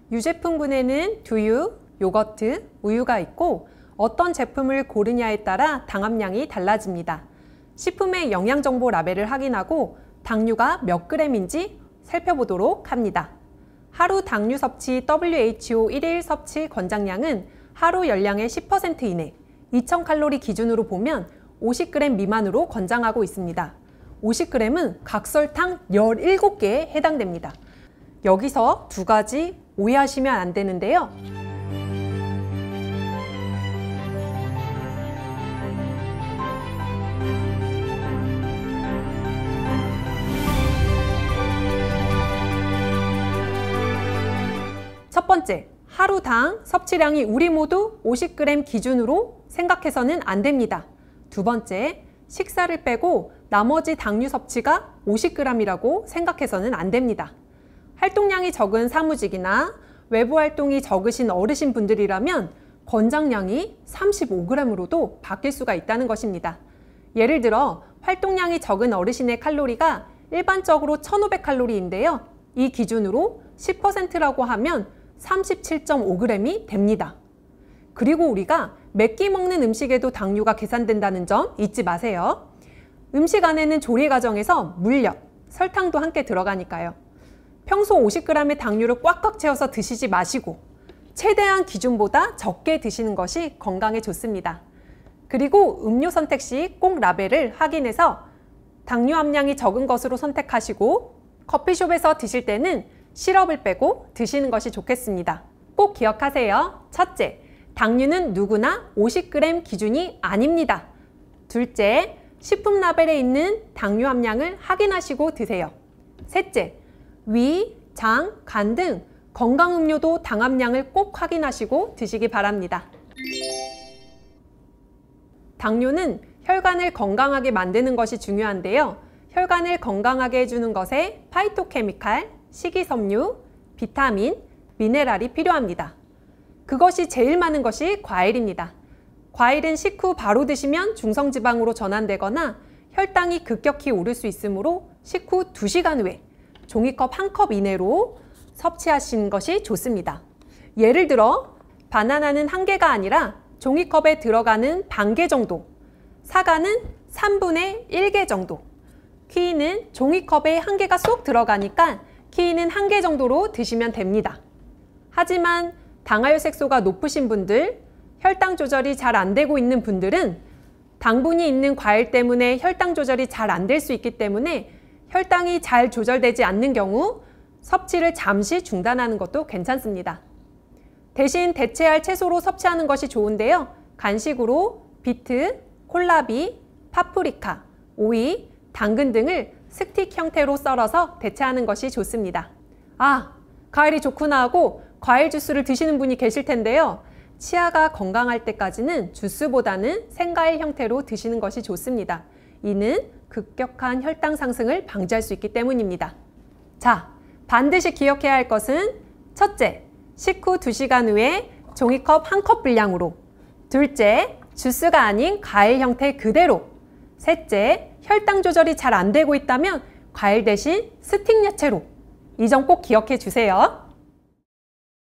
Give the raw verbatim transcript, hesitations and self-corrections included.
유제품군에는 두유, 요거트, 우유가 있고 어떤 제품을 고르냐에 따라 당 함량이 달라집니다. 식품의 영양정보 라벨을 확인하고 당류가 몇 그램인지 살펴보도록 합니다. 하루 당류 섭취 더블유에이치오 일일 섭취 권장량은 하루 열량의 십 퍼센트 이내, 이천 칼로리 기준으로 보면 오십 그램 미만으로 권장하고 있습니다. 오십 그램은 각설탕 열일곱 개에 해당됩니다. 여기서 두 가지 오해하시면 안 되는데요. 첫 번째, 하루 당 섭취량이 우리 모두 오십 그램 기준으로 생각해서는 안 됩니다. 두 번째, 식사를 빼고 나머지 당류 섭취가 오십 그램이라고 생각해서는 안 됩니다. 활동량이 적은 사무직이나 외부 활동이 적으신 어르신 분들이라면 권장량이 삼십오 그램으로도 바뀔 수가 있다는 것입니다. 예를 들어 활동량이 적은 어르신의 칼로리가 일반적으로 천오백 칼로리인데요. 이 기준으로 십 퍼센트라고 하면 삼십칠 점 오 그램이 됩니다. 그리고 우리가 몇 끼 먹는 음식에도 당류가 계산된다는 점 잊지 마세요. 음식 안에는 조리 과정에서 물엿, 설탕도 함께 들어가니까요. 평소 오십 그램의 당류를 꽉꽉 채워서 드시지 마시고 최대한 기준보다 적게 드시는 것이 건강에 좋습니다. 그리고 음료 선택 시 꼭 라벨을 확인해서 당류 함량이 적은 것으로 선택하시고 커피숍에서 드실 때는 시럽을 빼고 드시는 것이 좋겠습니다. 꼭 기억하세요. 첫째, 당류는 누구나 오십 그램 기준이 아닙니다. 둘째, 식품 라벨에 있는 당류 함량을 확인하시고 드세요. 셋째, 위, 장, 간 등 건강 음료도 당 함량을 꼭 확인하시고 드시기 바랍니다. 당류는 혈관을 건강하게 만드는 것이 중요한데요. 혈관을 건강하게 해주는 것에 파이토케미칼, 식이섬유, 비타민, 미네랄이 필요합니다. 그것이 제일 많은 것이 과일입니다. 과일은 식후 바로 드시면 중성지방으로 전환되거나 혈당이 급격히 오를 수 있으므로 식후 두 시간 후에 종이컵 한 컵 이내로 섭취하시는 것이 좋습니다. 예를 들어 바나나는 한 개가 아니라 종이컵에 들어가는 반 개 정도, 사과는 삼분의 일 개 정도, 키위는 종이컵에 한 개가 쏙 들어가니까 키위는 한 개 정도로 드시면 됩니다. 하지만 당하혈색소가 높으신 분들, 혈당 조절이 잘 안 되고 있는 분들은 당분이 있는 과일 때문에 혈당 조절이 잘 안 될 수 있기 때문에 혈당이 잘 조절되지 않는 경우 섭취를 잠시 중단하는 것도 괜찮습니다. 대신 대체할 채소로 섭취하는 것이 좋은데요. 간식으로 비트, 콜라비, 파프리카, 오이, 당근 등을 스틱 형태로 썰어서 대체하는 것이 좋습니다. 아, 과일이 좋구나 하고 과일 주스를 드시는 분이 계실 텐데요. 치아가 건강할 때까지는 주스보다는 생과일 형태로 드시는 것이 좋습니다. 이는 급격한 혈당 상승을 방지할 수 있기 때문입니다. 자, 반드시 기억해야 할 것은 첫째, 식후 두 시간 후에 종이컵 한 컵 분량으로, 둘째, 주스가 아닌 과일 형태 그대로, 셋째, 혈당 조절이 잘 안 되고 있다면 과일 대신 스틱 야채로. 이 점 꼭 기억해 주세요.